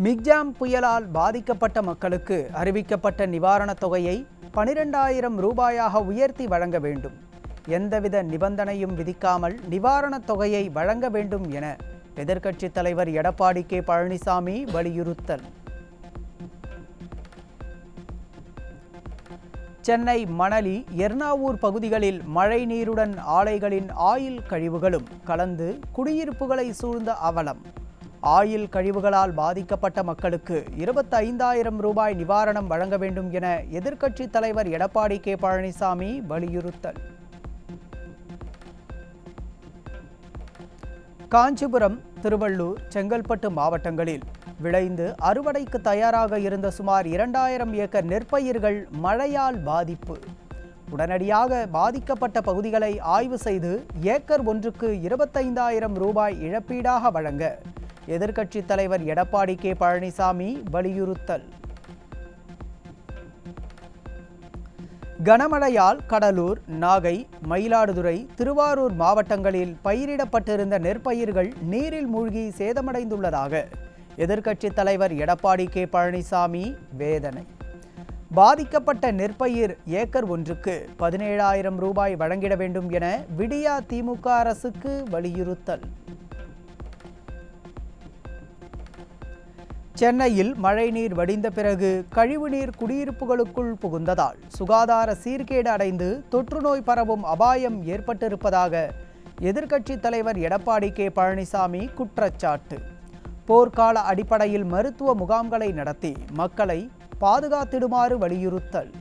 Michaung புயலால் பாதிக்கப்பட்ட மக்களுக்கு அறிவிக்கப்பட்ட நிவாரணத் தொகையை 12,000 ரூபாயாக உயர்த்தி வழங்க வேண்டும். எந்தவித நிபந்தனையும் விதிக்காமல் நிவாரணத் தொகையை வழங்க வேண்டும் என எதிர்க்கட்சித் தலைவர் எடப்பாடி கே பழனிசாமி வலியுறுத்தல். சென்னை மணலி, எர்ணாவூர் பகுதிகளில் மழை நீருடன் ஆலைகளின் ஆயில் கழிவுகளும் கலந்து குடியிருப்புகளை சூழ்ந்த அவலம். ஆயில் கழிவுகளால் பாதிக்கப்பட்ட மக்களுக்கு 25,000 ரூபாய் நிவாரணம் வழங்க வேண்டும் என எதிர்க்கட்சித் தலைவர் எடப்பாடி கே பழனிசாமி வலியுறுத்தல். காஞ்சிபுரம், திருவள்ளூர், செங்கல்பட்டு மாவட்டங்களில் விளைந்து அறுவடைக்கு தயாராக இருந்த சுமார் 2,000 ஏக்கர் நெற்பயிர்கள் மழையால் பாதிப்பு. உடனடியாக பாதிக்கப்பட்ட பகுதிகளை ஆய்வு செய்து ஏக்கர் ஒன்றுக்கு 25,000 ரூபாய் இழப்பீடாக வழங்க எதிர்க்கட்சித் தலைவர் எடப்பாடி கே பழனிசாமி வலியுறுத்தல். கனமழையால் கடலூர், நாகை, மயிலாடுதுறை, திருவாரூர் மாவட்டங்களில் பயிரிடப்பட்டிருந்த நெற்பயிர்கள் நீரில் மூழ்கி சேதமடைந்துள்ளதாக எதிர்க்கட்சித் தலைவர் எடப்பாடி கே பழனிசாமி வேதனை. பாதிக்கப்பட்ட நெற்பயிர் ஏக்கர் ஒன்றுக்கு 17,000 ரூபாய் வழங்கிட வேண்டும் என விடியா திமுக அரசுக்கு வலியுறுத்தல். சென்னையில் மழைநீர் வடிந்த பிறகு கழிவுநீர் குடியிருப்புகளுக்குள் புகுந்ததால் சுகாதார சீர்கேடு அடைந்து தொற்றுநோய் பரவும் அபாயம் ஏற்பட்டிருப்பதாக எதிர்க்கட்சித் தலைவர் எடப்பாடி கே பழனிசாமி குற்றச்சாட்டு. போர்க்கால அடிப்படையில் மருத்துவ முகாம்களை நடத்தி மக்களை பாதுகாத்திடுமாறு வலியுறுத்தல்.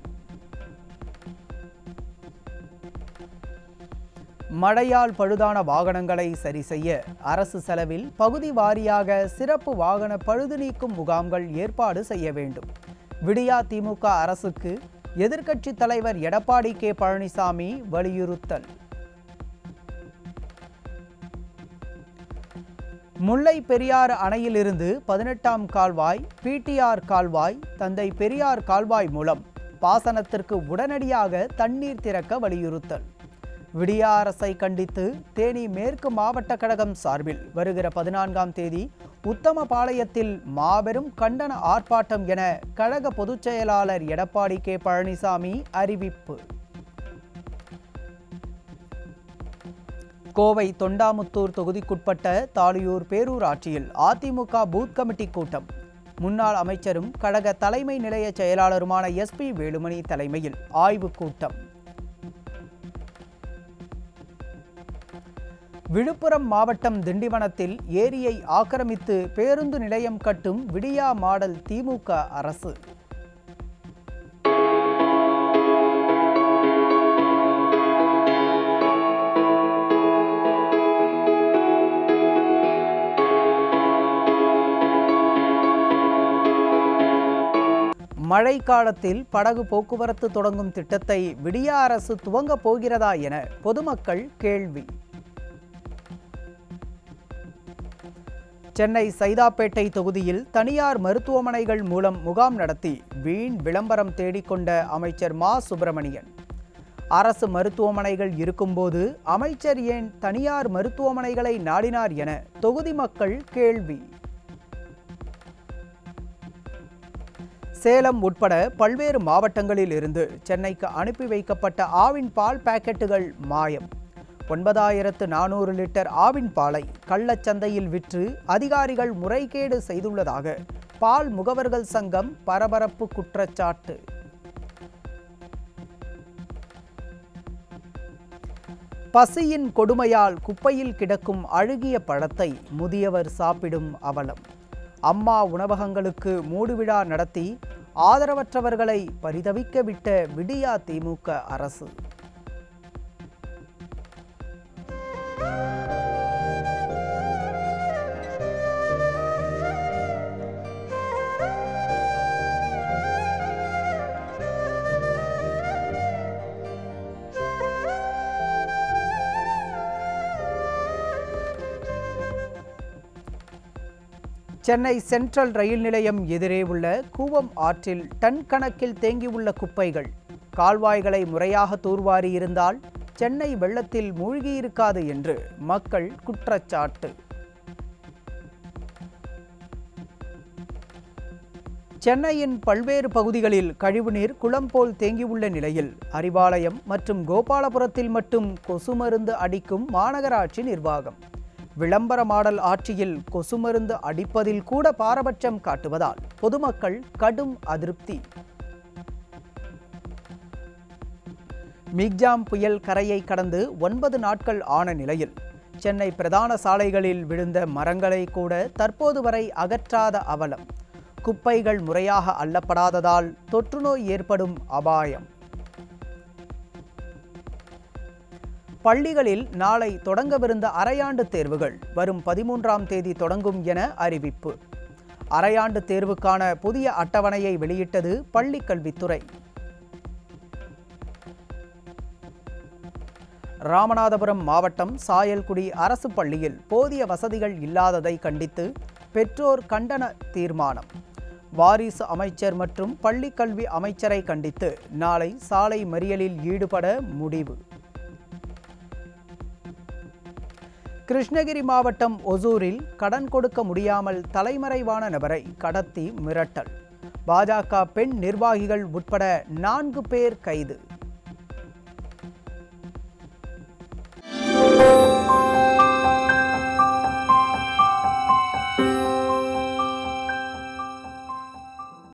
மழையால் பழுதான வாகனங்களை சரி செய்ய அரசு செலவில் பகுதி வாரியாக சிறப்பு வாகன பழுது நீக்கும் முகாம்கள் ஏற்பாடு செய்ய வேண்டும். விடியா திமுக அரசுக்கு எதிர்க்கட்சித் தலைவர் எடப்பாடி கே பழனிசாமி வலியுறுத்தல். முல்லை பெரியாறு அணையிலிருந்து 18ஆம் கால்வாய், பிடிஆர் கால்வாய், தந்தை பெரியார் கால்வாய் மூலம் பாசனத்திற்கு உடனடியாக தண்ணீர் திறக்க வலியுறுத்தல். விடியா அரசை கண்டித்து தேனி மேற்கு மாவட்ட கழகம் சார்பில் வருகிற 14ஆம் தேதி உத்தமபாளையத்தில் மாபெரும் கண்டன ஆர்ப்பாட்டம் என கழக பொதுச் செயலாளர் எடப்பாடி கே பழனிசாமி அறிவிப்பு. கோவை தொண்டாமுத்தூர் தொகுதிக்குட்பட்ட தாளியூர் பேரூராட்சியில் அதிமுக பூத் கமிட்டி கூட்டம். முன்னாள் அமைச்சரும் கழக தலைமை நிலைய செயலாளருமான SP வேலுமணி தலைமையில் ஆய்வுக் கூட்டம். விழுப்புரம் மாவட்டம் திண்டிவனத்தில் ஏரியை ஆக்கிரமித்து பேருந்து நிலையம் கட்டும் விடியா மாடல் திமுக அரசு. மழை காலத்தில் படகு போக்குவரத்து தொடங்கும் திட்டத்தை விடியா அரசு துவங்கப் போகிறதா என பொதுமக்கள் கேள்வி. சென்னை சைதாப்பேட்டை தொகுதியில் தனியார் மருத்துவமனைகள் மூலம் முகாம் நடத்தி வீண் விளம்பரம் தேடிக்கொண்ட அமைச்சர் மா. சுப்பிரமணியன். அரசு மருத்துவமனைகள் இருக்கும்போது அமைச்சர் ஏன் தனியார் மருத்துவமனைகளை நாடினார் என தொகுதி மக்கள் கேள்வி. சேலம் உட்பட பல்வேறு மாவட்டங்களில் இருந்து சென்னைக்கு அனுப்பி வைக்கப்பட்ட ஆவின் பால் பாக்கெட்டுகள் மாயம். 9,400 லிட்டர் ஆவின் பாலை கள்ளச்சந்தையில் விற்று அதிகாரிகள் முறைகேடு செய்துள்ளதாக பால் முகவர்கள் சங்கம் பரபரப்பு குற்றச்சாட்டு. பசியின் கொடுமையால் குப்பையில் கிடக்கும் அழுகிய பழத்தை முதியவர் சாப்பிடும் அவலம். அம்மா உணவகங்களுக்கு மூடுவிழா நடத்தி ஆதரவற்றவர்களை பரிதவிக்க விட்ட விடியா திமுக அரசு. சென்னை சென்ட்ரல் ரயில் நிலையம் எதிரே உள்ள கூவம் ஆற்றில் டன் கணக்கில் தேங்கியுள்ள குப்பைகள் கால்வாய்களை முறையாக தூர்வாரி இருந்தால் சென்னை வெள்ளத்தில் மூழ்கியிருக்காது என்று மக்கள் குற்றச்சாட்டு. சென்னையின் பல்வேறு பகுதிகளில் கழிவுநீர் குளம் போல் தேங்கியுள்ள நிலையில் அறிவாலயம் மற்றும் கோபாலபுரத்தில் மட்டும் கொசு மருந்து அடிக்கும் மாநகராட்சி நிர்வாகம். விளம்பர மாடல் ஆட்சியில் கொசு மருந்து அடிப்பதில் கூட பாரபட்சம் காட்டுவதால் பொதுமக்கள் கடும் அதிருப்தி. மிக்ஜாம் புயல் கரையை கடந்து 9 நாட்கள் ஆன நிலையில் சென்னை பிரதான சாலைகளில் விழுந்த மரங்களை கூட தற்போது வரை அகற்றாத அவலம். குப்பைகள் முறையாக அள்ளப்படாததால் தொற்றுநோய் ஏற்படும் அபாயம். பள்ளிகளில் நாளை தொடங்கவிருந்த அரையாண்டு தேர்வுகள் வரும் 13ஆம் தேதி தொடங்கும் என அறிவிப்பு. அரையாண்டு தேர்வுக்கான புதிய அட்டவணையை வெளியிட்டது பள்ளிக் கல்வித்துறை. ராமநாதபுரம் மாவட்டம் சாயல்குடி அரசு பள்ளியில் போதிய வசதிகள் இல்லாததை கண்டித்து பெற்றோர் கண்டன தீர்மானம். வாரிசு அமைச்சர் மற்றும் பள்ளிக் கல்வி அமைச்சரை கண்டித்து நாளை சாலை மறியலில் ஈடுபட முடிவு. கிருஷ்ணகிரி மாவட்டம் ஒசூரில் கடன் கொடுக்க முடியாமல் தலைமறைவான நபரை கடத்தி மிரட்டல். பாஜக பெண் நிர்வாகிகள் உட்பட 4 பேர் கைது.